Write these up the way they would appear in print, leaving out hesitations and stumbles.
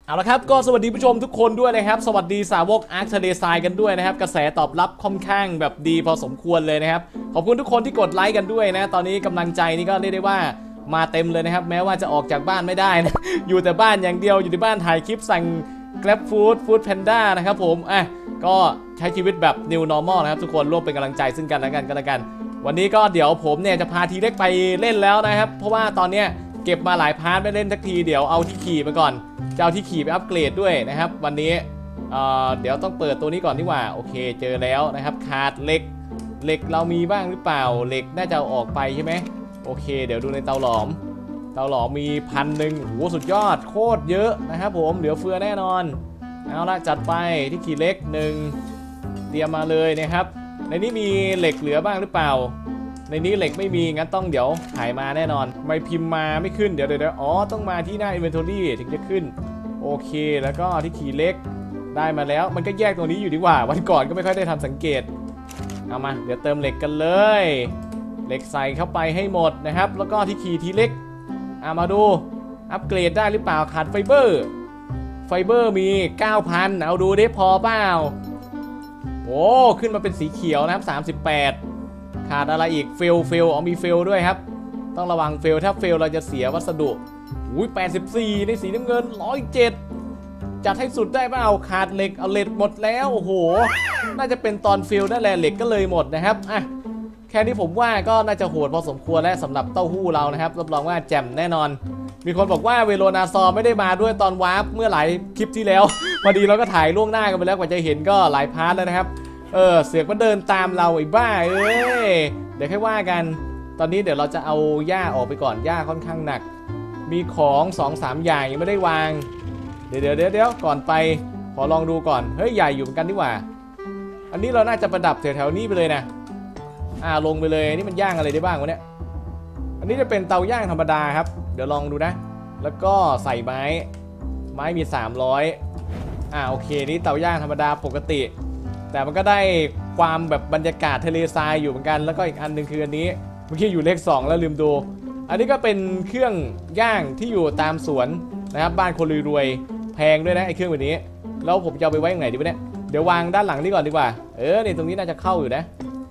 เอาละครับก็สวัสดีผู้ชมทุกคนด้วยนะครับสวัสดีสาวกอาร์คทะเลทรายกันด้วยนะครับกระแสตอบรับค่อนข้างแบบดีพอสมควรเลยนะครับขอบคุณทุกคนที่กดไลค์กันด้วยนะตอนนี้กำลังใจนี่ก็เรียกได้ว่ามาเต็มเลยนะครับแม้ว่าจะออกจากบ้านไม่ได้นะ อยู่แต่บ้านอย่างเดียวอยู่ที่บ้านถ่ายคลิปสั่ง Grab Food Panda นะครับผมก็ใช้ชีวิตแบบ New Normal นะครับทุกคนร่วมเป็นกำลังใจซึ่งกันและกันก็แล้วกันวันนี้ก็เดี๋ยวผมเนี่ยจะพาทีเล็กไปเล่นแล้วนะครับเพราะว่าตอนเนี้ยเก็บมาหลายพาร์ทไม่เล่นสักทีเดี๋ยวเอาที่ขี่ไปก่อนจะเอาที่ขี่ไปอัปเกรดด้วยนะครับวันนี้เดี๋ยวต้องเปิดตัวนี้ก่อนดีกว่าโอเคเจอแล้วนะครับขาดเหล็กเรามีบ้างหรือเปล่าเหล็กน่าจะเอาออกไปใช่ไหมโอเคเดี๋ยวดูในเตาหลอมมี1,000โหสุดยอดโคตรเยอะนะครับผมเหลือเฟือแน่นอนเอาละจัดไปที่ขี่เหล็ก1เตรียมมาเลยนะครับในนี้มีเหล็กเหลือบ้างหรือเปล่าในนี้เหล็กไม่มีงั้นต้องเดี๋ยวถ่ายมาแน่นอนไม่พิมพ์มาไม่ขึ้นเดี๋ยวอ๋อต้องมาที่หน้า Inventory ถึงจะขึ้นโอเคแล้วก็ที่ขี่เหล็กได้มาแล้วมันก็แยกตรงนี้อยู่ดีกว่าวันก่อนก็ไม่ค่อยได้ทำสังเกตเอามาเดี๋ยวเติมเหล็กกันเลยเหล็กใส่เข้าไปให้หมดนะครับแล้วก็ที่ขี่ทีเล็กมาดูอัปเกรดได้หรือเปล่าขาดไฟเบอร์มี 9,000 เอาดูได้พอเปล่าโอ้ขึ้นมาเป็นสีเขียวนะครับ38ขาดอะไรอีกเฟลมีเฟลด้วยครับต้องระวังเฟลถ้าเฟลเราจะเสียวัสดุ84ในสีน้ำเงิน107จัดให้สุดได้เปล่าขาดเหล็กเอาเหล็กหมดแล้วโอ้โหน่าจะเป็นตอนเฟลนั่นแหละเหล็กก็เลยหมดนะครับแค่นี้ผมว่าก็น่าจะโหดพอสมควรแล้วสำหรับเต้าหู้เรานะครับรับรองว่าแจ่มแน่นอนมีคนบอกว่าเวโรนาซอไม่ได้มาด้วยตอนวาร์ปเมื่อหลายคลิปที่แล้วพอดีเราก็ถ่ายล่วงหน้ากันไปแล้วกว่าจะเห็นก็หลายพาร์ทแล้วนะครับเสือกมาเดินตามเราไอ้บ้าเดี๋ยวแค่ว่ากันตอนนี้เดี๋ยวเราจะเอาหญ้าออกไปก่อนหญ้าค่อนข้างหนักมีของ 2-3 อย่างยังไม่ได้วางเดี๋ยวก่อนไปขอลองดูก่อนเฮ้ยใหญ่อยู่เหมือนกันดีกว่าอันนี้เราน่าจะประดับแถวๆนี้ไปเลยนะลงไปเลยนี่มันย่างอะไรได้บ้างวะเนี่ยอันนี้จะเป็นเตาย่างธรรมดาครับเดี๋ยวลองดูนะแล้วก็ใส่ไม้มี300โอเคนี่เตาย่างธรรมดาปกติแต่มันก็ได้ความแบบบรรยากาศทะเลทรายอยู่เหมือนกันแล้วก็อีกอันหนึ่งคืออันนี้เมื่อกี้อยู่เลข2แล้วลืมดูอันนี้ก็เป็นเครื่องย่างที่อยู่ตามสวนนะครับบ้านคนรวยๆแพงด้วยนะไอ้เครื่องแบบนี้แล้วผมจะเอาไปไว้ยังไงดีวะเนี่ยเดี๋ยววางด้านหลังนี่ก่อนดีกว่านี่ตรงนี้น่าจะเข้าอยู่นะ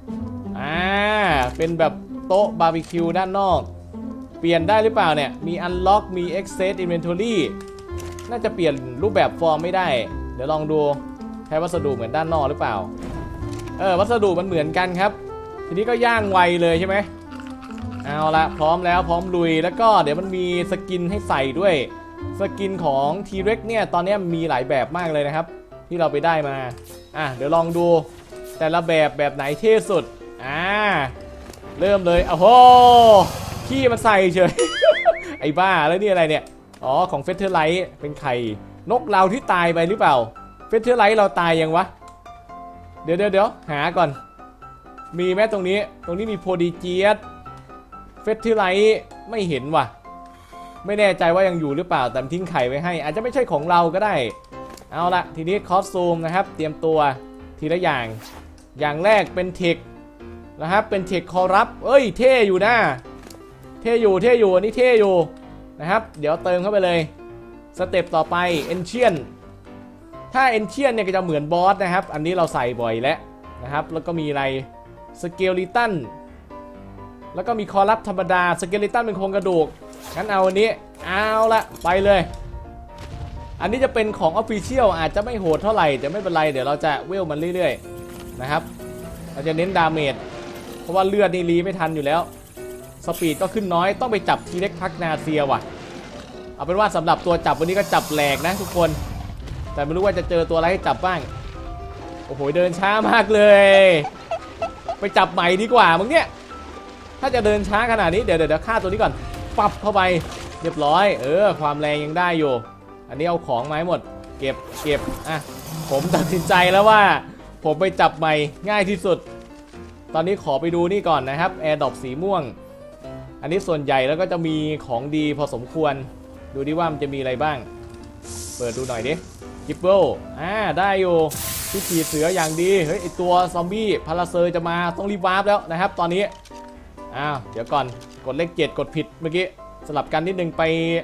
เป็นแบบโต๊ะบาร์บีคิวด้านนอกเปลี่ยนได้หรือเปล่าเนี่ยมี Unlock มี Access Inventory น่าจะเปลี่ยนรูปแบบฟอร์มไม่ได้เดี๋ยวลองดูใช้วัสดุเหมือนด้านนอกหรือเปล่าวัสดุมันเหมือนกันครับทีนี้ก็ย่างไวเลยใช่ไหมเอาละพร้อมแล้วพร้อมลุยแล้วก็เดี๋ยวมันมีสกินให้ใส่ด้วยสกินของ T-Rex เนี่ยตอนนี้มีหลายแบบมากเลยนะครับที่เราไปได้มาเดี๋ยวลองดูแต่ละแบบไหนเท่สุดเริ่มเลยโอ้โหขี้มันใส่เฉย ไอ้บ้าแล้วนี่อะไรเนี่ยของเฟเธอร์ไลท์เป็นไข่นกเราที่ตายไปหรือเปล่าเฟเธอร์ไลท์เราตายยังวะเดี๋ยวหาก่อนมีไหมตรงนี้มีโพดีเจียสเฟเธอร์ไลท์ไม่เห็นว่ะไม่แน่ใจว่ายังอยู่หรือเปล่าแต่ทิ้งไข่ไว้ให้อาจจะไม่ใช่ของเราก็ได้เอาละทีนี้คอสตูมนะครับเตรียมตัวทีละอย่างแรกเป็นเทคนะครับเป็นเทคคอรับเท่อยู่นะเท่อยู่อันนี้เท่อยู่นะครับเดี๋ยวเติมเข้าไปเลยสเต็ปต่อไปเอนเชียนถ้าเอนเชียนเนี่ยก็จะเหมือนบอสนะครับอันนี้เราใส่บ่อยแล้วนะครับแล้วก็มีอะไรสเกลิตันแล้วก็มีคอรับธรรมดาสเกลิตันเป็นโครงกระดูกงั้นเอาอันนี้เอาละไปเลยอันนี้จะเป็นของ Official อาจจะไม่โหดเท่าไหร่แต่ไม่เป็นไรเดี๋ยวเราจะเวลมันเรื่อยๆนะครับเราจะเน้นดาเมจเพราะว่าเลือดนี่รีไม่ทันอยู่แล้วสปีดก็ขึ้นน้อยต้องไปจับทีเล็กพักนาเซียว่ะเอาเป็นว่าสำหรับตัวจับวันนี้ก็จับแหลกนะทุกคนแต่ไม่รู้ว่าจะเจอตัวอะไรให้จับบ้างโอ้โหเดินช้ามากเลยไปจับใหม่ดีกว่ามึงเนี่ยถ้าจะเดินช้าขนาดนี้เดี๋ยวฆ่าตัวนี้ก่อนปับเข้าไปเรียบร้อยความแรงยังได้อยู่อันนี้เอาของมาให้หมดเก็บผมตัดสินใจแล้วว่าผมไปจับใหม่ง่ายที่สุดตอนนี้ขอไปดูนี่ก่อนนะครับแอร์ดรอปสีม่วงอันนี้ส่วนใหญ่แล้วก็จะมีของดีพอสมควรดูดิว่ามันจะมีอะไรบ้างเปิดดูหน่อยดิกิปเปิลได้อยู่ที่ขี่เสืออย่างดีเฮ้ยไอตัวซอมบี้พาราเซอร์จะมาต้องรีบวาร์ปแล้วนะครับตอนนี้เดี๋ยวก่อนกดเลข7กดผิดเมื่อกี้สลับกันนิดนึงไป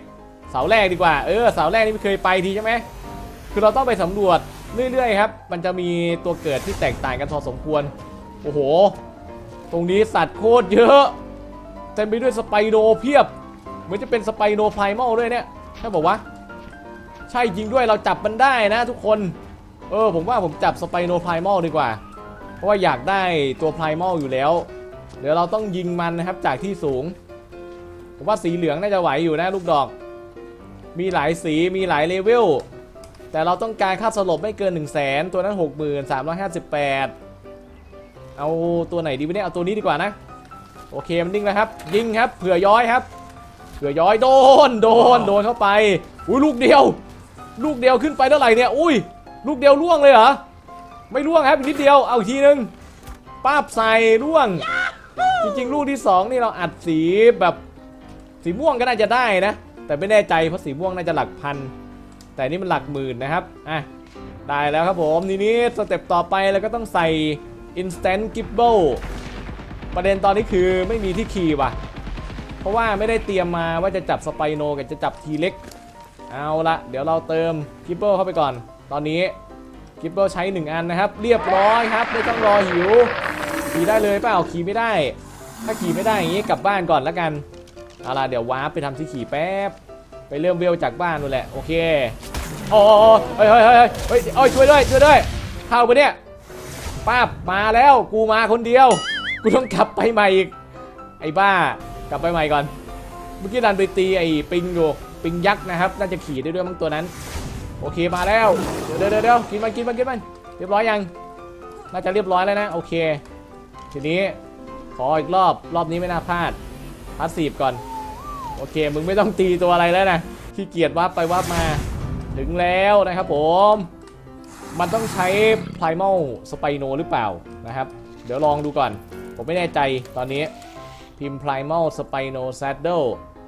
เสาแรกดีกว่าเสาแรกนี่ไม่เคยไปทีใช่ไหมคือเราต้องไปสำรวจเรื่อยๆครับมันจะมีตัวเกิดที่แตกต่างกันพอสมควรโอ้โหตรงนี้สัตว์โคตรเยอะเต็มไปด้วยสไปโดเพียบเหมือนจะเป็นสไปโดไพรมัลด้วยเนี่ยใช่บอกว่าใช่จริงด้วยเราจับมันได้นะทุกคนผมว่าผมจับสไปโดไพรมัลดีกว่าเพราะว่าอยากได้ตัวไพรมัลอยู่แล้วเดี๋ยวเราต้องยิงมันนะครับจากที่สูงผมว่าสีเหลืองน่าจะไหวอยู่นะลูกดอกมีหลายสีมีหลายเลเวลแต่เราต้องการค่าสลบไม่เกิน 100,000 ตัวนั้น 63,58เอาตัวไหนดีวะเนี่ยเอาตัวนี้ดีกว่านะโอเคมันนิ่งแล้วครับยิงครับเผื่อย้อยครับเผื่อย้อยโดนเข้าไปอุ้ยลูกเดียวขึ้นไปเท่าไหร่เนี่ยอุ้ยลูกเดียวล่วงเลยเหรอไม่ล่วงครับอีกนิดเดียวเอาอีกทีนึงป้าบใส่ล่วงจริงๆลูกที่2นี่เราอัดสีแบบสีม่วงก็น่าจะได้นะแต่ไม่แน่ใจเพราะสีม่วงน่าจะหลักพันแต่นี่มันหลักหมื่นนะครับได้แล้วครับผมทีนี้สเต็ปต่อไปเราก็ต้องใส่ instant gibble ประเด็นตอนนี้คือไม่มีที่ขี่ว่ะเพราะว่าไม่ได้เตรียมมาว่าจะจับสไปโนกับจะจับทีเล็กเอาละเดี๋ยวเราเติม gibble เข้าไปก่อนตอนนี้ gibble ใช้1อันนะครับเรียบร้อยครับไม่ต้องรอหิวขี่ได้เลยเปล่าขี่ไม่ได้ถ้าขี่ไม่ได้อย่างนี้กลับบ้านก่อนแล้วกันเอาล่ะเดี๋ยววาร์ปไปทำที่ขี่แป๊บไปเริ่มเวลจากบ้านนู่นแหละโอเคโอ้เฮ้ยช่วยด้วยเข้าไปเนี่ยป้าบมาแล้วกูมาคนเดียวกูต้องกลับไปใหม่อีกไอ้บ้ากลับไปใหม่ก่อนเมื่อกี้ดันไปตีไอ้ปิงอยู่ปิงยักษ์นะครับน่าจะขี่ได้ด้วยมั้งตัวนั้นโอเคมาแล้วเดี๋ยวกินมันเรียบร้อยยังน่าจะเรียบร้อยแล้วนะโอเคทีนี้ขออีกรอบนี้ไม่น่าพลาดพาสซีฟก่อนโอเคมึงไม่ต้องตีตัวอะไรแล้วนะขี้เกียจวับไปวับมาถึงแล้วนะครับผมมันต้องใช้ Primal Spino หรือเปล่านะครับเดี๋ยวลองดูก่อนผมไม่แน่ใจตอนนี้พิมพ์ Primal Spino Saddle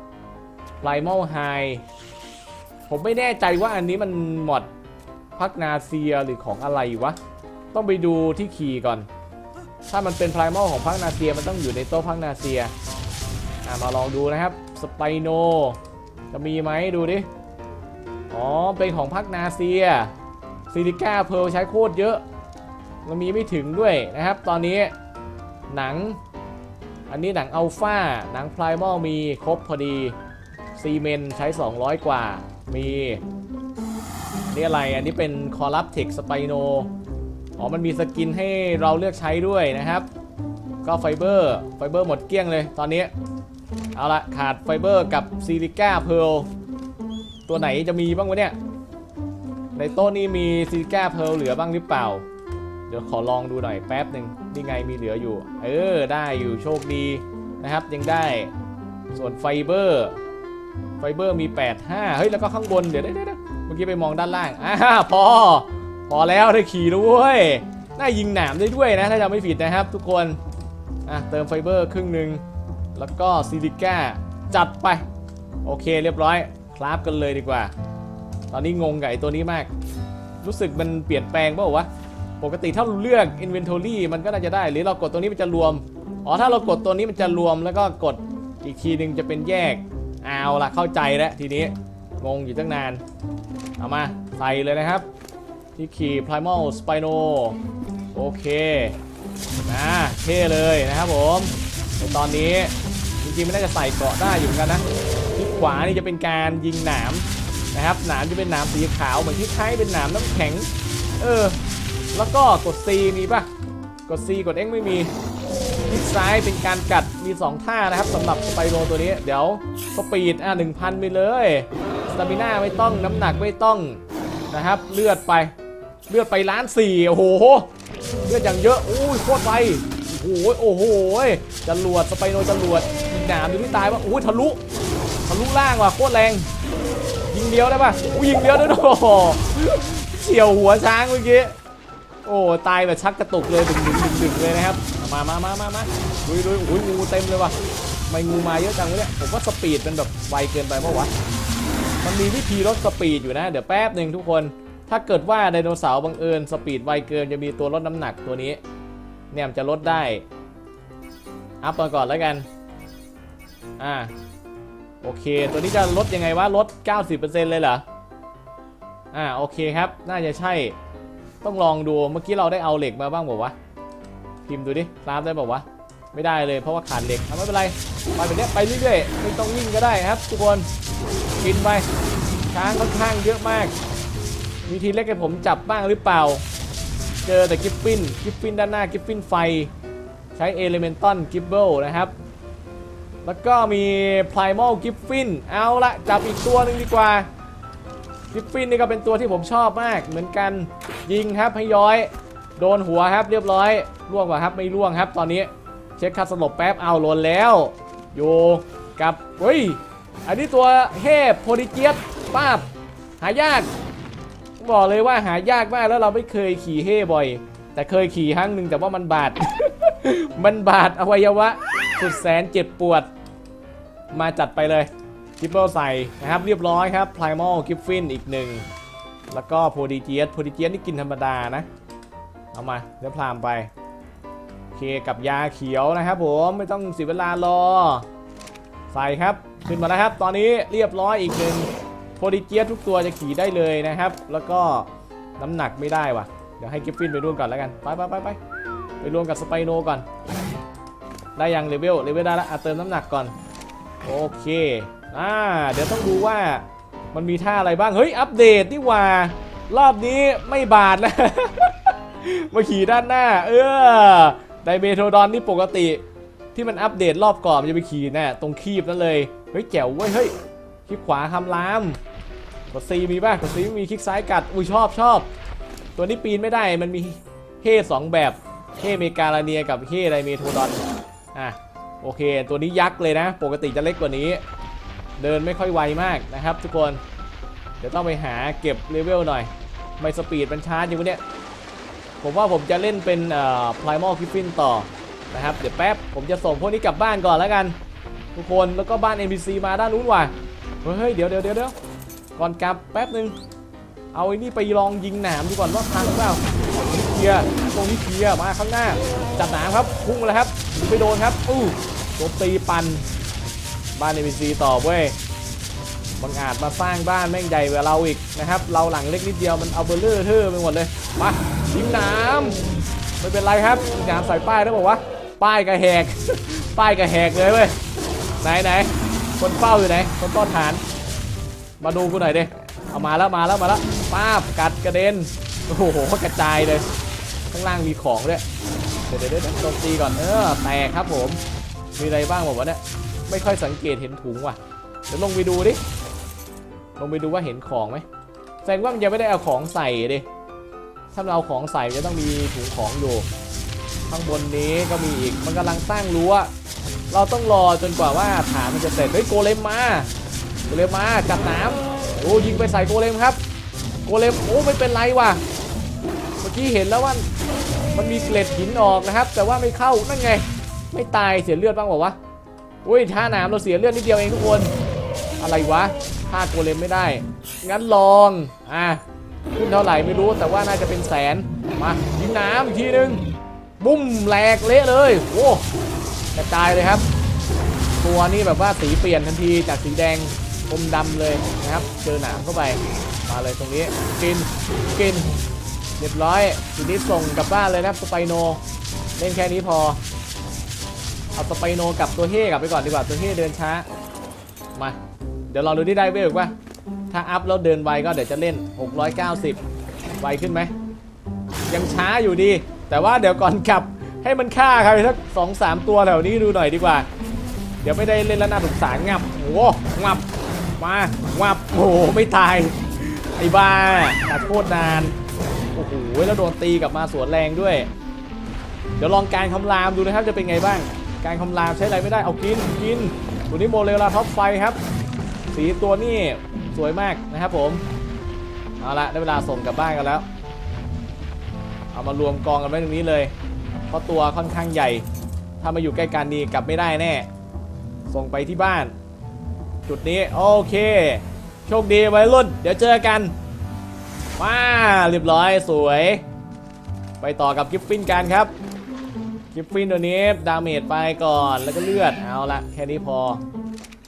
Primal High ผมไม่แน่ใจว่าอันนี้มันหมดพักนาเซียหรือของอะไรวะต้องไปดูที่คีย์ก่อนถ้ามันเป็น Primal ของพักนาเซียมันต้องอยู่ในโต๊ะพักนาเซียมาลองดูนะครับสไปโนจะมีไหมดูดิอ๋อเป็นของพักนาเซียซิลิก้าเพร์ลใช้โคตรเยอะมันมีไม่ถึงด้วยนะครับตอนนี้หนังอันนี้หนังอัลฟาหนังไพรมัลมีครบพอดีซีเมนใช้200กว่ามีนี่อะไรอันนี้เป็นคอรัปเทคสไปโนอ๋อมันมีสกินให้เราเลือกใช้ด้วยนะครับก็ไฟเบอร์หมดเกลี้ยงเลยตอนนี้เอาละขาดไฟเบอร์กับซิลิก้าเพร์ลตัวไหนจะมีบ้างวะเนี่ยในโต๊ะนี้มีซิลิก้าเพร์ลเหลือบ้างหรือเปล่าเดี๋ยวขอลองดูหน่อยแป๊บหนึ่งนี่ไงมีเหลืออยู่ได้อยู่โชคดีนะครับยังได้ส่วนไฟเบอร์มี85เฮ้ยแล้วก็ข้างบนเดี๋ยวเมื่อกี้ไปมองด้านล่างพอแล้วได้ขี่ด้วยน่ายิงหนามได้ด้วยนะถ้าจำไม่ผิดนะครับทุกคนเติมไฟเบอร์ครึ่งหนึ่งแล้วก็ซิลิก้าจัดไปโอเคเรียบร้อยคราฟกันเลยดีกว่าตอนนี้งงกับไอ้ตัวนี้มากรู้สึกมันเปลี่ยนแปลงเปล่าวะปกติถ้าเราเลือก Inventory มันก็น่าจะได้หรือเรากดตัวนี้มันจะรวมถ้าเรากดตัวนี้มันจะรวมแล้วก็กดอีกทีนึงจะเป็นแยกเอาละเข้าใจแล้วทีนี้งงอยู่ตั้งนานเอามาใส่เลยนะครับที่ขี่ Primal Spino โอเคเท่เลยนะครับผมตอนนี้จริงๆไม่น่าจะใส่เกราะได้อยู่เหมือนกันนะที่ขวานี่จะเป็นการยิงหนามนะครับหนามจะเป็นหนามสีขาวเหมือนที่คล้ายเป็นหนามน้ำแข็งแล้วก็กด C มีป่ะกด C กด X ไม่มีที่ซ้ายเป็นการกัดมี2ท่านะครับสำหรับสไปโรตัวนี้เดี๋ยวสปีด1,000ไปเลยสตามิน่าไม่ต้องน้ำหนักไม่ต้องนะครับเลือดไป1,400,000โอ้โหเลือดอย่างเยอะอุ้ยโคตรไวโอ้โหจรวดสไปโนจรวดยิงหนามดูที่ตายว่าอุ้ยทะลุล่างว่ะโคตรแรงยิงเดียวได้ป่ะยิงเดียวด้วยโอ้โหเฉี่ยวหัวช้างเมื่อกี้โอ้ตายแบบชักกระตุกเลยดึงเลยนะครับมาลุยโอ้ยงูเต็มเลยว่ะไม่งูมาเยอะจังเลยเนี่ยผมว่าสปีดเป็นแบบไวเกินไปเพราะวะมันมีวิธีลดสปีดอยู่นะเดี๋ยวแป๊บหนึ่งทุกคนถ้าเกิดว่าไดโนเสาร์บังเอิญสปีดไวเกินจะมีตัวลดน้ำหนักตัวนี้เนี่ยมันจะลดได้อัพมาก่อนแล้วกันโโอเคตัวนี้จะลดยังไงวะลด 90% เลยเหรอโอเคครับน่าจะใช่ต้องลองดูเมื่อกี้เราได้เอาเหล็กมาบ้างบอกวะพิมพ์ดูดิคราฟได้บอกวะไม่ได้เลยเพราะว่าขาดเหล็กไม่เป็นไรไปแบบนี้ไปเรื่อยๆไม่ต้องวิ่งก็ได้ครับทุกคนกินไปช้างค่อนข้างเยอะมากมีทีเล็กให้ผมจับบ้างหรือเปล่าเจอแต่กิฟฟินด้านหน้ากิฟฟินไฟใช้เอเลเมนตัลกิฟเบิลนะครับแล้วก็มีไพรมัลกิฟฟินเอาละจับอีกตัวหนึ่งดีกว่ากิฟฟินนี่ก็เป็นตัวที่ผมชอบมากเหมือนกันยิงครับให้ย้อยโดนหัวครับเรียบร้อยล่วงกว่าครับไม่ล่วงครับตอนนี้เช็คค่าสลบแป๊บเอาหล่นแล้วอยู่กับเฮ้ยอันนี้ตัวเฮฟโพลิเจียสป้าบหายากบอกเลยว่าหายากมากแล้วเราไม่เคยขี่เฮบ่อยแต่เคยขี่ครั้งหนึ่งแต่ว่ามันบาด มันบาดอวัยวะสุดแสนเจ็บปวดมาจัดไปเลยกิฟเบิลใส่นะครับเรียบร้อยครับไพรมัลกิฟฟินอีกหนึ่งแล้วก็โพลิเจียสนี่กินธรรมดานะเอามาเดี๋ยวพลามไปโอเคกับยาเขียวนะครับผมไม่ต้องเสียเวลารอใส่ครับขึ้นมาแล้วครับตอนนี้เรียบร้อยอีกหนึ่งโพลิเจียสทุกตัวจะขี่ได้เลยนะครับแล้วก็น้ำหนักไม่ได้ว่ะเดี๋ยวให้กิฟฟินไปร่วมก่อนแล้วกันไปรวมกับสไปโนก่อนได้ยังเลเวลได้แล้วเติมน้ำหนักก่อนโอเคเดี๋ยวต้องดูว่ามันมีท่าอะไรบ้างเฮ้ยอัปเดตนี่ว่ารอบนี้ไม่บาดแล้ว มาขี่ด้านหน้าไดเมโทรดอนนี่ปกติที่มันอัปเดตรอบก่อนมันจะไปขี่น่ะตรงคีบนั่นเลยเฮ้ยแจ๋วเว้ยเฮ้ยคลิกขวาคำรามกด C มีป่ะกด C ไม่มีคลิกซ้ายกัดชอบตัวนี้ปีนไม่ได้มันมีเฮ่2แบบเฮ่เมกาลาเนียกับเฮ่ไดเมโทรดอนโอเคตัวนี้ยักษ์เลยนะปกติจะเล็กกว่านี้เดินไม่ค่อยไวมากนะครับทุกคนเดี๋ยวต้องไปหาเก็บเลเวลหน่อยไม่สปีดมันช้าอยู่เนี่ยผมว่าผมจะเล่นเป็นไพรมัลกิฟฟินต่อนะครับเดี๋ยวแป๊บผมจะส่งพวกนี้กลับบ้านก่อนแล้วกันทุกคนแล้วก็บ้าน NPC มาด้านนู้นว่ะเฮ้ยเดี๋ยวก่อนกลับแป๊บนึงเอาไอ้นี่ไปลองยิงหนามดูก่อนว่าพังหรือเปล่าตรงนี้เคลียร์มาข้างหน้าจัดหนามครับพุ่งเลยครับไปโดนครับโดนตีปันบ้าน NPC ต่อเว้ยบังอาจมาสร้างบ้านแม่งใหญ่กว่าเราอีกนะครับเราหลังเล็กนิดเดียวมันเอาเบลเลอร์เท่ไปหมดเลยมายิงน้ำไม่เป็นไรครับยิงน้ำใส่ป้ายได้บอกว่าป้ายกระแหก ป้ายกระแหกเลยเว้ยไหนคนเฝ้าอยู่ไหนคนต้อนฐานมาดูกูหน่อยดิเอามาแล้วป้าบกัดกระเด็นโอ้โหกระจายเลยข้างล่างมีของด้วยเดี๋ยวโจมตีก่อนแตกครับผมมีอะไรบ้างบอกว่าเนี่ยไม่ค่อยสังเกตเห็นถุงว่ะเดี๋ยวลงไปดูดิว่าเห็นของไหมแสดงว่ามันยังไม่ได้เอาของใส่ดิถ้าเราเอาของใส่จะต้องมีถุงของอยู่ข้างบนนี้ก็มีอีกมันกำลังสร้างรั้วเราต้องรอจนกว่าว่าฐานมันจะเสร็จเฮ้ยโกเลมมาจับน้ำยิงไปใส่โกเลมครับโกเลมไม่เป็นไรว่ะเมื่อกี้เห็นแล้วว่ามันมีเกล็ดหินออกนะครับแต่ว่าไม่เข้านั่นไงไม่ตายเสียเลือดบ้างบอกว่าท่าน้ำเราเสียเลือดนิดเดียวเองทุกคนอะไรวะฆ่าโกเลมไม่ได้งั้นลองขึ้นเท่าไหร่ไม่รู้แต่ว่าน่าจะเป็นแสนมายิงน้ำอีกทีนึงบุ้มแหลกเละเลยกระจายเลยครับตัวนี้แบบว่าสีเปลี่ยนทันทีจากสีแดงอมดำเลยนะครับเจอหนามเข้าไปมาเลยตรงนี้กินเรียบร้อยทีนี้ส่งกลับบ้านเลยนะสไปโนเล่นแค่นี้พอเอาสไปโนกับตัวเฮ่กลับไปก่อนดีกว่าตัวเฮ่เดินช้ามาเดี๋ยวเราดูที่ได้เวลว่าถ้าอัพแล้วเดินไวก็เดี๋ยวจะเล่น690ไวขึ้นไหมยังช้าอยู่ดีแต่ว่าเดี๋ยวก่อนกลับให้มันฆ่าใครสัก 2-3 ตัวแถวนี้ดูหน่อยดีกว่าเดี๋ยวไม่ได้เล่นแล้วน่าสงสารงับไม่ตายไอ้บ้าตัดโคตรนานแล้วโดนตีกลับมาสวนแรงด้วยเดี๋ยวลองการคำรามดูนะครับจะเป็นไงบ้างการคำรามใช้อะไรไม่ได้เอากินตัวนี้โมเลลาท็อปไฟครับสีตัวนี้สวยมากนะครับผมเอาละได้เวลาส่งกลับบ้านกันแล้วเอามารวมกองกันไว้ตรงนี้เลยเพราะตัวค่อนข้างใหญ่ถ้ามาอยู่ใกล้กันนี่กลับไม่ได้แน่ส่งไปที่บ้านจุดนี้โอเคโชคดีวัยรุ่นเดี๋ยวเจอกันมาเรียบร้อยสวยไปต่อกับกิฟฟินกันครับกิฟฟินตัวนี้ดาเมจไปก่อนแล้วก็เลือดเอาละแค่นี้พอ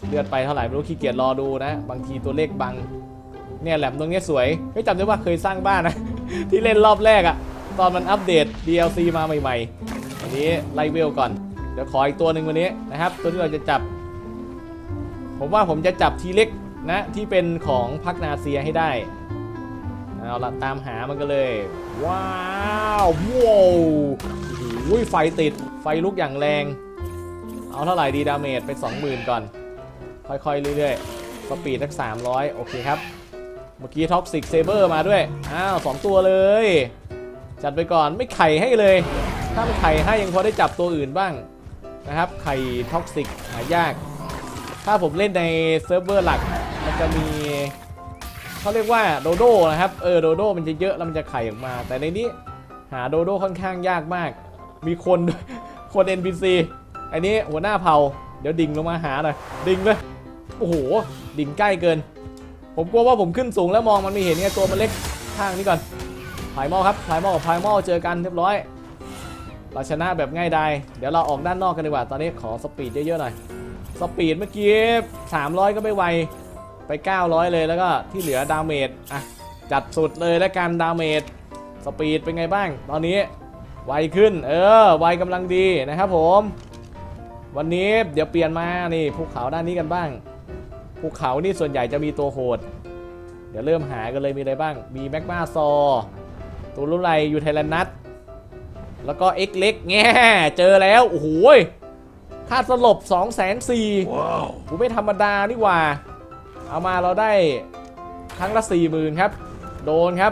เลือดไปเท่าไหร่ไม่รู้ขี้เกียจรอดูนะบางทีตัวเลขบังเนี่ยแหลมตรงนี้สวยไม่จำได้ว่าเคยสร้างบ้านนะ ที่เล่นรอบแรกอะตอนมันอัปเดต DLC มาใหม่ๆวันนี้ไล่เวลก่อนเดี๋ยวขออีกตัวหนึ่งวันนี้นะครับตัวที่เราจะจับผมว่าผมจะจับทีเล็กนะที่เป็นของพรรคนาเซียให้ได้เอาละตามหามันก็เลยว้าวว้าวโอ้ยไฟติดไฟลุกอย่างแรงเอาเท่าไหร่ดีดาเมจไป 20,000 ก่อนค่อยๆเรื่อยๆสปีดสัก300โอเคครับเมื่อกี้ท็อกซิกเซเบอร์มาด้วยอ้าว2ตัวเลยจัดไปก่อนไม่ไข่ให้เลยถ้าไม่ไข่ให้ยังพอได้จับตัวอื่นบ้างนะครับไข่ท็อกซิกหายากถ้าผมเล่นในเซิร์ฟเวอร์หลักมันจะมีเขาเรียกว่าโดโดนะครับโดโดมันจะเยอะแล้วมันจะไข่ออกมาแต่ในนี้หาโดโดค่อนข้างยากมากมีคนคน NPC อันนี้หัวหน้าเผ่าเดี๋ยวดิ่งลงมาหาหน่อยดิ่งเลยโอ้โหดิ่งใกล้เกินผมกลัวว่าผมขึ้นสูงแล้วมองมันไม่เห็นไงตัวมันเล็กข้างนี้ก่อนพายมอครับพายมอกับพายมอเจอกันเรียบร้อยเราชนะแบบง่ายดายเดี๋ยวเราออกด้านนอกกันดีกว่าตอนนี้ขอสปีดเยอะๆหน่อยสปีดเมื่อกี้300ก็ไม่ไวไป900เลยแล้วก็ที่เหลือดาเมจอ่ะจัดสุดเลยแล้วกันดาเมจสปีดเป็นไงบ้างตอนนี้ไวขึ้นไวกำลังดีนะครับผมวันนี้เดี๋ยวเปลี่ยนมานี่ภูเขาด้านนี้กันบ้างภูเขานี่ส่วนใหญ่จะมีตัวโหดเดี๋ยวเริ่มหากันเลยมีอะไรบ้างมีแมกมาซอตัวรุ่นไรยูไทแลนัสแล้วก็เอ็กเล็กแง่เจอแล้วโอ้โหค่าสลบ 240,000 ว้าวกูไม่ธรรมดานี่หว่าเอามาเราได้ครั้งละ 40,000 ครับโดนครับ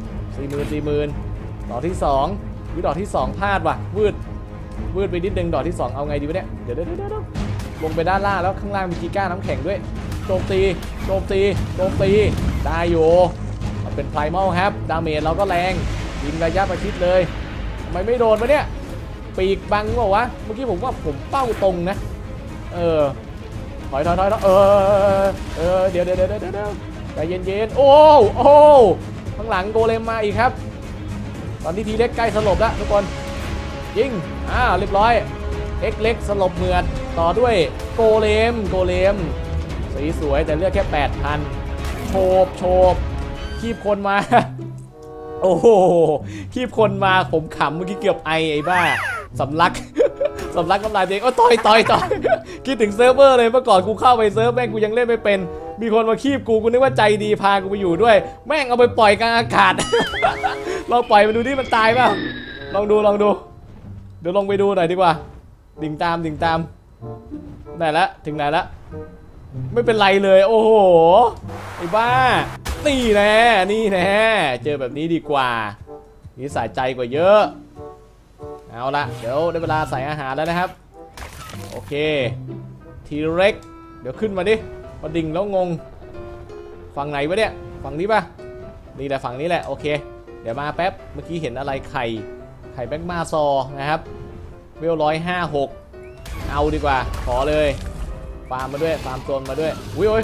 40,000ดอกที่2วิดอกที่2พลาดว่ะวืดไปนิดนึงดอกที่2เอาไงดีวะเนี่ยเดี๋ยวลงไปด้านล่างแล้วข้างล่างมีกีก้าน้ำแข็งด้วยโจมตีได้อยู่มันเป็นไพรมัลครับดาเมจเราก็แรงยิงระยะประชิดเลยทำไมไม่โดนวะเนี่ยปีกบังเปล่าวะเมื่อกี้ผมว่าผมเป้าตรงนะถอยเดี๋ยวใจเย็นๆโอ้ข้างหลังโกเลมมาอีกครับตอนนี้ทีเล็กใกล้สลบแล้วทุกคนยิงเรียบร้อยเอ็กเล็กสลบเหมือดต่อด้วยโกเลมสีสวยแต่เลือกแค่ 8,000 โฉบคีบคนมาโอ้โหคีบคนมาผมขำเมื่อกี้เกือบไอ้บ้าสำลักน้ำลายตัวเองต่อยคิดถึงเซิร์ฟเวอร์เลยเมื่อก่อนกูเข้าไปเซิร์ฟแม่งกูยังเล่นไม่เป็นมีคนมาคีบกูนึกว่าใจดีพากูไปอยู่ด้วยแม่งเอาไปปล่อยกลางอากาศ ลองปล่อยมันดูดิมันตายเปล่าลองดูเดี๋ยวลงไปดูหน่อยดีกว่าดิ่งตามได้แล้วถึงไหนแล้วไม่เป็นไรเลยโอ้โหไอ้บ้านี่แน่เจอแบบนี้ดีกว่านี่สายใจกว่าเยอะเอาละเดี๋ยวได้เวลาใส่อาหารแล้วนะครับโอเคทีเร็กเดี๋ยวขึ้นมาดิมาดิ่งแล้วงงฝั่งไหนวะเนี่ยฝั่งนี้ป่ะนี่แหละฝั่งนี้แหละโอเคเดี๋ยวมาแป๊บเมื่อกี้เห็นอะไรไข่แบ็กมาซอนะครับเวล156เอาดีกว่าขอเลยฟาร์มมาด้วยฟาร์มโซนมาด้วยโอ้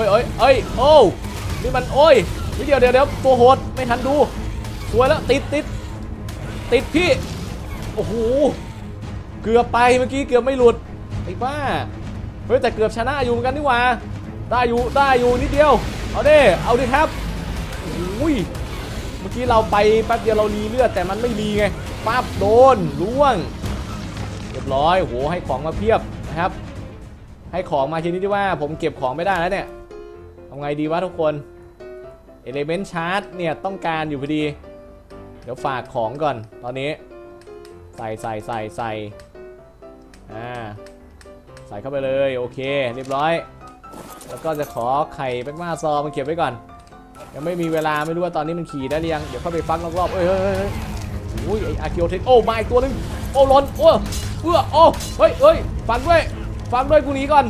นี่มันเดี๋ยวตัวโหดไม่ทันดูสวยแล้วติดพี่โอ้โหเกือบไปเมื่อกี้เกือบไม่หลุดไอ้บ้าเฮ้ยแต่เกือบชนะอยู่เหมือนกันนี่หว่าได้อยู่นิดเดียวเอาดิครับโอ้ยเมื่อกี้เราไปแป๊บเดียวเรารีเลือดแต่มันไม่รีไงปั๊บโดนล่วงเรียบร้อยโหให้ของมาเพียบนะครับให้ของมาชนิดที่ว่าผมเก็บของไม่ได้แล้วเนี่ยทำไงดีวะทุกคนElement Chart เนี่ยต้องการอยู่พอดีเดี๋ยวฝากของก่อนตอนนี้ใส่ใส่เข้าไปเลยโอเคเรียบร้อยแล้วก็จะขอไข่แบ็กมาซอมันเก็บไว้ก่อนยังไม่มีเวลาไม่รู้ว่าตอนนี้มันขี่ได้หรือยังเดี๋ยวเข้าไปฟักรอบๆอุ้ยไออาร์คิโอเทคมาอีกตัวนึงหล่นฟังด้วยกูหนีก่อน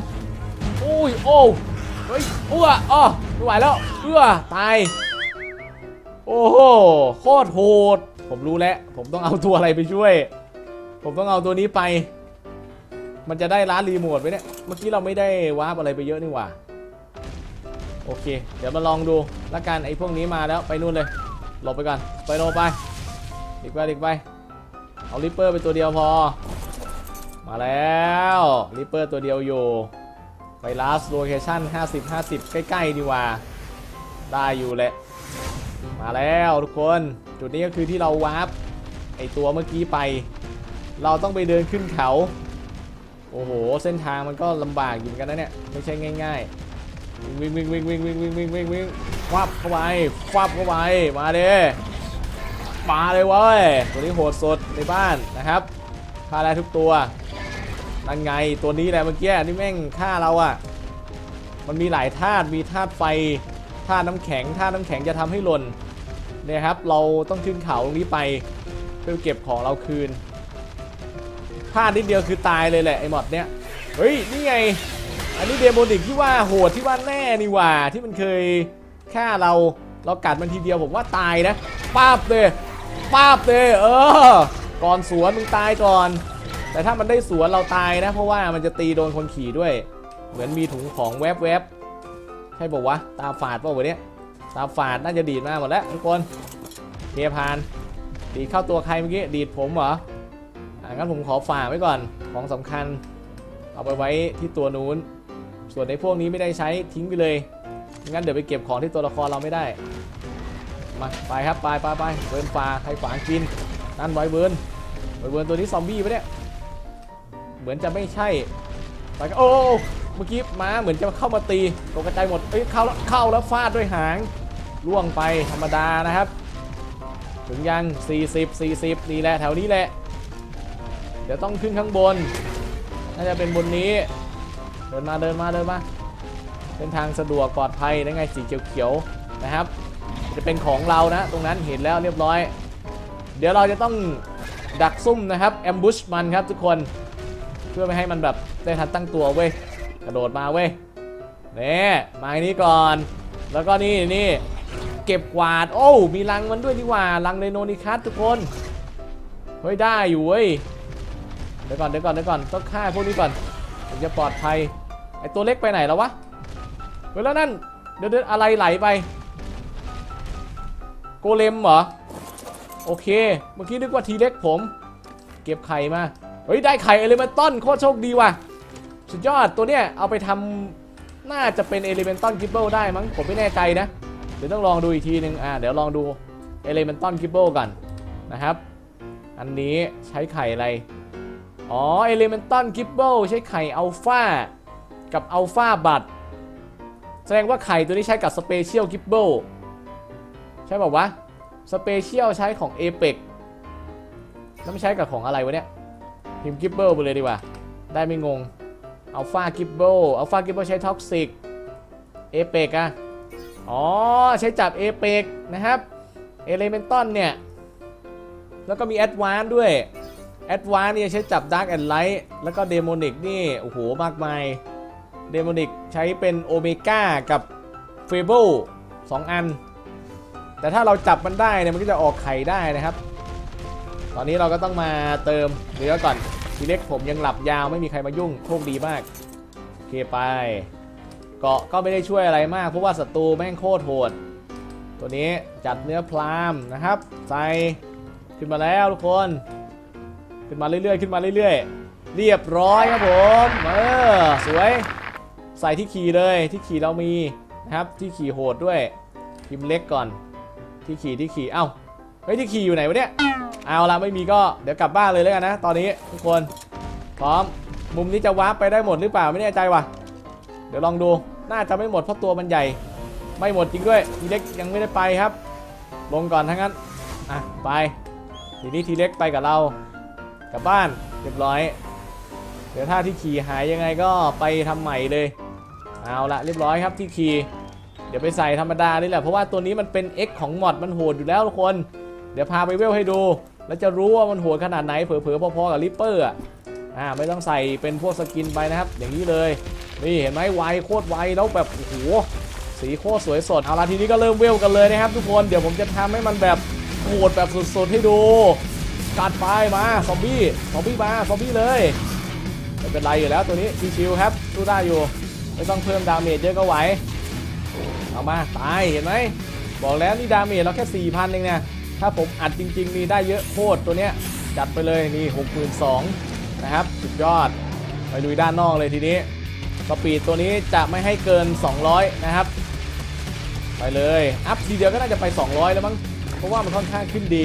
ไม่ไหวแล้วตายโอ้โหโคตรโหดผมรู้แล้วผมต้องเอาตัวอะไรไปช่วยผมต้องเอาตัวนี้ไปมันจะได้ร้านรีโมทไว้เนี่ยเมื่อกี้เราไม่ได้วาร์ปอะไรไปเยอะนี่หว่าโอเคเดี๋ยวมาลองดูละกันไอ้พวกนี้มาแล้วไปนู่นเลยหลบไปก่อนไปโนไปดิกไปเอาริปเปอร์ไปตัวเดียวพอมาแล้วริปเปอร์ตัวเดียวอยู่ไป last location 50 ใกล้ๆดีกว่าได้อยู่แหละมาแล้วทุกคนจุดนี้ก็คือที่เราวาร์ปไอตัวเมื่อกี้ไปเราต้องไปเดินขึ้นเขาโอ้โหเส้นทางมันก็ลำบากอยู่กันนะเนี่ยไม่ใช่ง่ายๆวิ่งควับเข้าไปมาเลยเว้ยตัวนี้โหดสุดในบ้านนะครับฆ่าได้ทุกตัวนั่นไงตัวนี้แหละเมื่อกี้นี่แม่งฆ่าเราอ่ะมันมีหลายธาตุมีธาตุไฟธาตุน้ำแข็งจะทำให้หล่นเนี่ยครับเราต้องขึ้นเขาตรงนี้ไปเพื่อเก็บของเราคืนพลาดนิดเดียวคือตายเลยแหละไอ้หมดเนี้ยเฮ้ยนี่ไงอันนี้เดโมนิกที่ว่าโหดที่ว่าแน่นี่ว่าที่มันเคยฆ่าเรากัดมันทีเดียวผมว่าตายนะป้าบเลยก่อนสวนมึงตายก่อนแต่ถ้ามันได้สวนเราตายนะเพราะว่ามันจะตีโดนคนขี่ด้วยเหมือนมีถุงของแวบใช่บอกวะตาฝาดป่ะวะเนี้ยตาฝาดน่าจะดีดมาหมดแล้วทุกคนเคลียร์ผ่านดีดเข้าตัวใครเมื่อกี้ดีดผมเหรองั้นผมขอฝากไว้ก่อนของสำคัญเอาไปไว้ที่ตัวนู้นส่วนในพวกนี้ไม่ได้ใช้ทิ้งไปเลยงั้นเดี๋ยวไปเก็บของที่ตัวละครเราไม่ได้มาไปครับไปเบิร์นปลาใครฝางกินนั่นไว้เบิร์นตัวนี้ซอมบี้ปะเนี่ยเหมือนจะไม่ใช่ไปกันโอ้เมื่อกี้ม้าเหมือนจะเข้ามาตีตกกระจายหมดเข้าแล้วฟาดด้วยหางล่วงไปธรรมดานะครับถึงยัง40นี่แหละแถวนี้แหละเดี๋ยวต้องขึ้นข้างบนน่าจะเป็นบนนี้เดินมาเส้นทางสะดวกปลอดภัยได้ไงสีเขียวๆนะครับจะเป็นของเรานะตรงนั้นเห็นแล้วเรียบร้อยเดี๋ยวเราจะต้องดักซุ่มนะครับแอมบูชมันครับทุกคนเพื่อไม่ให้มันแบบได้ทันตั้งตัวเว้ยกระโดดมาเว้ยเนี่ยมาอันนี้ก่อนแล้วก็นี่เก็บกวาดโอ้มีรังมันด้วยดีกว่ารังไดโนนิคัสทุกคนเฮ้ยได้อยู่เว้ยเดี๋ยวก่อนต้องฆ่าพวกนี้ก่อนถึงจะปลอดภัยไอตัวเล็กไปไหนแล้ววะเฮ้ยแล้วนั่นเดี๋ยวอะไรไหลไปโกเลมเหรอโอเคเมื่อกี้นึกว่าทีเล็กผมเก็บไข่มาเฮ้ยได้ไข่เอลิเมนตัลโคตรโชคดีว่ะสุดยอดตัวเนี้ยเอาไปทำน่าจะเป็นเอลิเมนตัลกิบเบิลได้มั้งผมไม่แน่ใจนะเดี๋ยวต้องลองดูอีกทีนึงเดี๋ยวลองดูเอลิเมนตัลกิบเบิลกันนะครับอันนี้ใช้ไข่อะไรอ๋อเอลิเมนตัลกิบเบิลใช้ไข่อัลฟากับอัลฟาบัตแสดงว่าไข่ตัวนี้ใช้กับสเปเชียลกิบเบิลใช่ป่าววะสเปเชียลใช้ของเอเปกแล้วไม่ใช้กับของอะไรวะเนี่ยพิมพ์กิบเบิลไปเลยดีกว่าได้ไม่งงอัลฟากิบเบิลใช้ท็อกซิกเอเปกอ๋อใช้จับเอเปกนะครับเอเลเมนตัลเนี่ยแล้วก็มีแอดวานซ์ด้วยแอดวานซ์เนี่ยใช้จับดาร์กแอนด์ไลท์แล้วก็เดโมนิกนี่โอ้โหมากมายเดโมนิกใช้เป็นโอเมก้ากับเฟเบิล2อันแต่ถ้าเราจับมันได้เนี่ยมันก็จะออกไข่ได้นะครับตอนนี้เราก็ต้องมาเติมเนื้อก่อนทีเล็กผมยังหลับยาวไม่มีใครมายุ่งโชคดีมากโอเคไปเกาะก็ไม่ได้ช่วยอะไรมากเพราะว่าศัตรูแม่งโคตรโหดตัวนี้จัดเนื้อพรามนะครับใส่ขึ้นมาแล้วทุกคนขึ้นมาเรื่อยๆเรียบร้อยครับผมสวยใส่ที่ขี่เลยที่ขี่เรามีนะครับที่ขี่โหดด้วยพิมพ์เล็กก่อนที่ขี่เอ้าเฮ้ยที่ขี่อยู่ไหนวะเนี่ยเอาละไม่มีก็เดี๋ยวกลับบ้านเลยแล้วกันนะตอนนี้ทุกคนพร้อมมุมนี้จะวาร์ปไปได้หมดหรือเปล่าไม่แน่ใจว่ะเดี๋ยวลองดูน่าจะไม่หมดเพราะตัวมันใหญ่ไม่หมดจริงด้วยทีเล็กยังไม่ได้ไปครับลงก่อนทั้งนั้นไปทีนี้ทีเล็กไปกับเรากลับบ้านเรียบร้อยเดี๋ยวถ้าที่ขี่หายยังไงก็ไปทำใหม่เลยเอาละเรียบร้อยครับที่ขี่เดี๋ยวไปใส่ธรรมดานี่แหละเพราะว่าตัวนี้มันเป็น X ของมอดมันโหดอยู่แล้วทุกคนเดี๋ยวพาไปเวลให้ดูแล้วจะรู้ว่ามันโหดขนาดไหนเผลอๆพอๆกับริปเปอร์ไม่ต้องใส่เป็นพวกสกินไปนะครับอย่างนี้เลยนี่เห็นไหมไวโคตรไวแล้วแบบโอ้โหสีโคตรสวยสดเอาละทีนี้ก็เริ่มเวลกันเลยนะครับทุกคนเดี๋ยวผมจะทำให้มันแบบโหดแบบสุดๆให้ดูกัดไปมาซอมบี้มาซอมบี้เลยไม่เป็นไรอยู่แล้วตัวนี้ชิวๆครับสู้ได้อยู่ไม่ต้องเพิ่มดาเมจเยอะก็ไหวเอามาตายเห็นไหมบอกแล้วนี่ดาเมจเราแค่ 4,000 เองนะถ้าผมอัดจริงๆนี่ได้เยอะโคตรตัวเนี้ยจัดไปเลยนี่ 62,000 นะครับสุดยอดไปลุยด้านนอกเลยทีนี้สปีดตัวนี้จะไม่ให้เกิน200นะครับไปเลยอัพทีเดียวก็น่าจะไป200แล้วมั้งเพราะว่ามันค่อนข้างขึ้นดี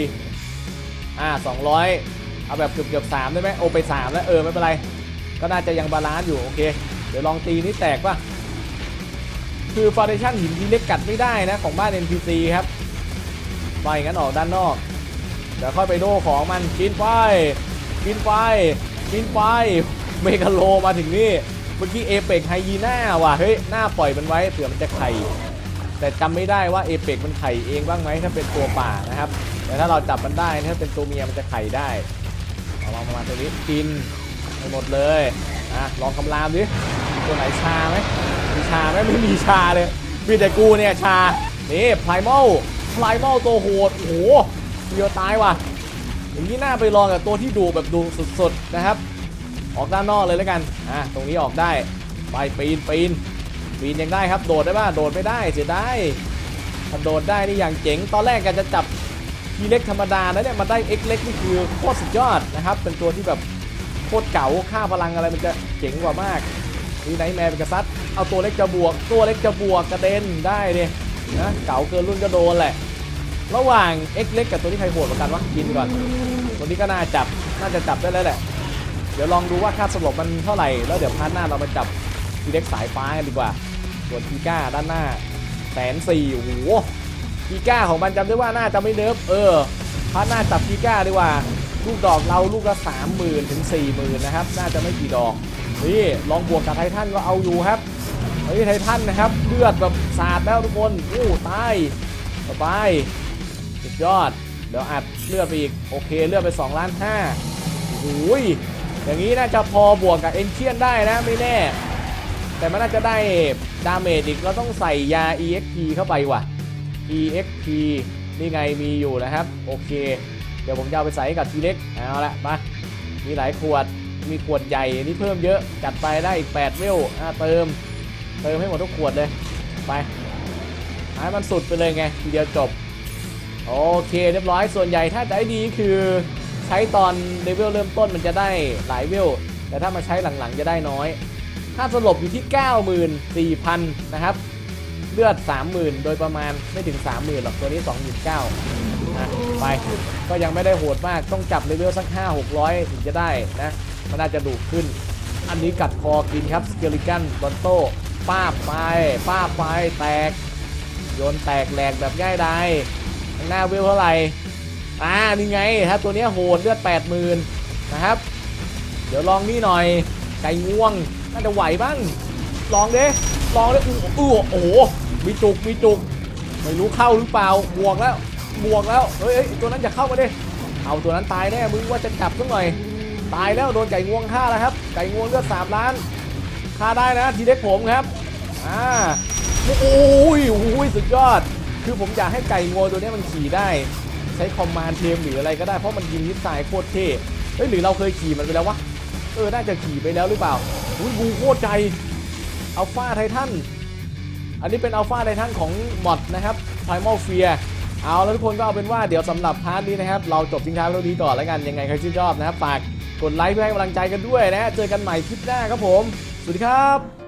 200เอาแบบเกือบ3ได้ไหมโอไป3แล้วไม่เป็นไรก็น่าจะยังบาลานซ์อยู่โอเคเดี๋ยวลองตีนี่แตกป่ะคือฟาวเดชั่นหินทีเล็กกัดไม่ได้นะของบ้าน NPC ครับไปงั้นออกด้านนอกเดี๋ยวค่อยไปโดของมันกินไฟกินไฟกินไฟเมกาโลมาถึงนี่เมื่อกี้เอเปกไฮยีน่าว่ะเฮ้ยหน้าปล่อยมันไว้เผื่อมันจะไข่แต่จำไม่ได้ว่าเอเปกมันไข่เองบ้างไหมถ้าเป็นตัวป่านะครับแต่ถ้าเราจับมันได้ถ้าเป็นตัวเมียมันจะไข่ได้เอาลองมาตัวนี้กินไปหมดเลยลองคำรามดิตัวไหนชาไหมมีชาไหมไม่มีชาเลยมีแต่กูเนี่ยชานี่ไพรมอลตัวโหดโอ้โหเดียวตายว่ะอย่างนี้น่าไปลองกับตัวที่ดูแบบดูสุดๆนะครับออกด้านนอกเลยแล้วกันตรงนี้ออกได้ไปปีนยังได้ครับโดดได้ป่ะโดดไม่ได้เสียดายถ้าโดดได้นี่อย่างเจ๋งตอนแรกกันจะจับทีเล็กธรรมดาแล้วเนี่ยมาได้ X เล็กนี่คือโคตรสุดยอดนะครับเป็นตัวที่แบบโคตรเก๋าค่าพลังอะไรมันจะเจ๋งกว่ามากนี่ไนท์แมร์เป็นกระซัดเอาตัวเล็กจะบวกกระเด็นได้เลยนะเก๋าเกินรุ่นก็โดนแหละระหว่าง X เล็กกับตัวที่ใครโหดกว่ากันวะกินก่อนตัวนี้ก็น่าจะจับได้แล้วแหละเดี๋ยวลองดูว่าค่าสลบมันเท่าไหร่แล้วเดี๋ยวพาร์ทหน้าเรามาจับทีเล็กสายฟ้ากันดีกว่าส่วนพีก้าด้านหน้า140,000โอ้โหพีก้าของมันจำได้ว่าน่าจะไม่เนิร์ฟพาร์ทหน้าจับพีก้าดีกว่าลูกดอกเราลูกละ30,000 ถึง 40,000นะครับน่าจะไม่กี่ดอกนี่ลองบวกกับไททันก็เอาอยู่ครับไททันนะครับเลือดแบบสาดแล้วทุกคนตายสบายสุดยอดเดี๋ยวอัดเลือดไปอีกโอเคเลือดไป2.5 ล้านโอ้ยอย่างนี้น่าจะพอบวกกับเอ็นเชียนได้นะไม่แน่แต่มันน่าจะได้ดาเมจอีกเราต้องใส่ยา EXP เข้าไปว่ะ EXP นี่ไงมีอยู่นะครับโอเคเดี๋ยวผมจะเอาไปใส่กับทีเล็กเอาละมามีหลายขวดมีขวดใหญ่นี่เพิ่มเยอะจัดไปได้อีก8เวลเติมให้หมดทุกขวดเลยไปให้มันสุดไปเลยไงทีเดียวจบโอเคเรียบร้อยส่วนใหญ่ถ้าจะให้ดีคือใช้ตอนเลเวลเริ่มต้นมันจะได้หลายเวลแต่ถ้ามาใช้หลังๆจะได้น้อยถ้าสลบอยู่ที่ 94,000 นะครับเลือด 30,000 โดยประมาณไม่ถึง 30,000 หรอกตัวนี้ 29,000 ไปก็ยังไม่ได้โหดมากต้องจับเลเวลสัก 500-600 ถึงจะได้นะมันน่าจะดุขึ้นอันนี้กัดคอกินครับสเกลิกันบอนโต้ป้าไปแตกโยนแตกแหลกแบบง่ายดายข้างหน้าเวลเท่าไหร่นี่ไงถ้าตัวนี้โหดเลือด 80,000 นะครับเดี๋ยวลองนี่หน่อยไก่ง่วงน่าจะไหวบ้างลองดิโอ้โหมีจุกไม่รู้เข้าหรือเปล่าบวกแล้วเฮ้ยตัวนั้นจะเข้ามาดิเอาตัวนั้นตายแน่มึงว่าจะจับสักหน่อยตายแล้วโดนไก่ง่วงฆ่าแล้วครับไก่ง่วงเลือด3 ล้านฆ่าได้นะทีเด็กผมครับโอ้ยสุดยอดคือผมอยากให้ไก่ง่วงตัวนี้มันขี่ได้ใช้คอมมานด์เทมหรืออะไรก็ได้เพราะมันยิงมิสไซล์โคตรเท่หรือเราเคยขี่มันไปแล้ววะน่าจะขี่ไปแล้วหรือเปล่าบูโคตรใจอัลฟาไททันอันนี้เป็นอัลฟาไททันของมอดนะครับไพรมอลเฟียเอาแล้วทุกคนก็เอาเป็นว่าเดี๋ยวสำหรับพาร์ทนี้นะครับเราจบทิ้งท้ายไว้เท่านี้ก่อนแล้วกันยังไงใครชื่นชอบนะครับฝากกดไลค์เพื่อให้กำลังใจกันด้วยนะเจอกันใหม่คลิปหน้าครับผมสวัสดีครับ